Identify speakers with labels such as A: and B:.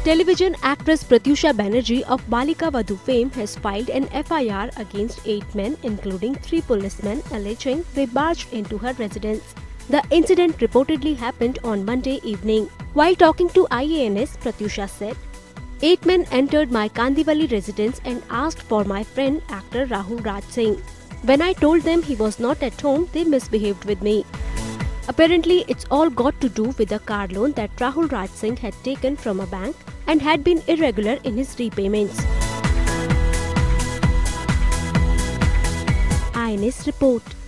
A: Television actress Pratyusha Banerjee of Balika Vadhu fame has filed an FIR against 8 men, including 3 policemen, alleging they barged into her residence. The incident reportedly happened on Monday evening. While talking to IANS, Pratyusha said, "8 men entered my Kandivali residence and asked for my friend actor Rahul Raj Singh. When I told them he was not at home, they misbehaved with me. Apparently, it's all got to do with a car loan that Rahul Raj Singh had taken from a bank and had been irregular in his repayments." IANS report.